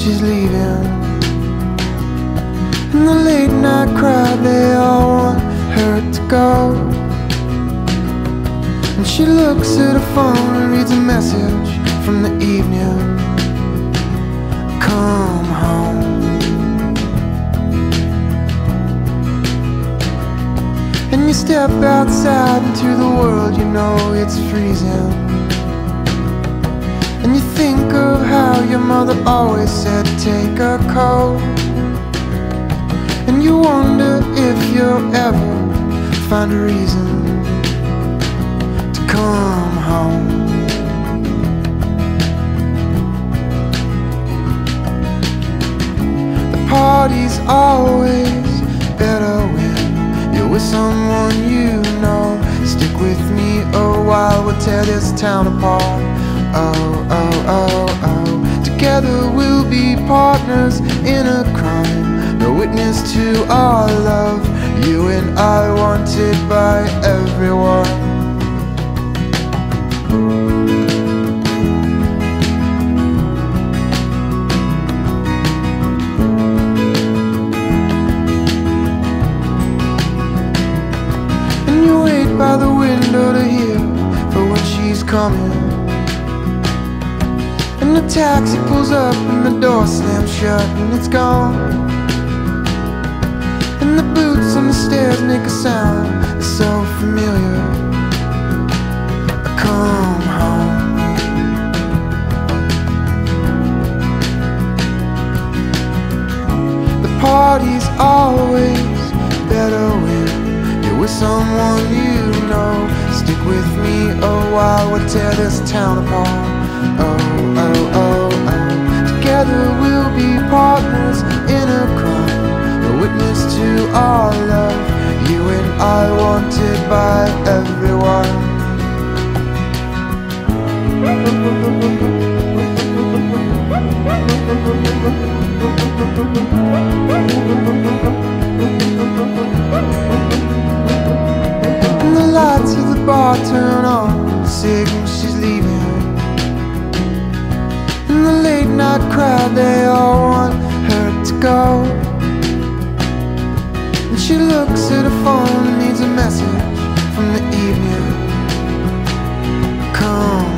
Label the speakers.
Speaker 1: she's leaving. In the late night crowd, they all want her to go. And she looks at her phone and reads a message from the evening. Come home. And you step outside into the world, you know it's freezing. And you think of how your mother always said, take a coat. And you wonder if you'll ever find a reason to come home. The party's always better when you're with someone you know. Stick with me a while, we'll tear this town apart. Oh, oh, oh, oh. Together we'll be partners in a crime. No witness to our love, you and I wanted by everyone. And you wait by the window to hear for when she's coming. And the taxi pulls up and the door slams shut and it's gone. And the boots on the stairs make a sound that's so familiar. Come home. The party's always better when you're with someone you know. Stick with me a while, we'll tear this town apart. Oh, oh, oh, oh. Together we'll be partners in a crime. A witness to our love, you and I wanted by everyone. And the lights of the bar turn on, the signal she's leaving. In the late night crowd, they all want her to go. And she looks at her phone and needs a message from the evening. Come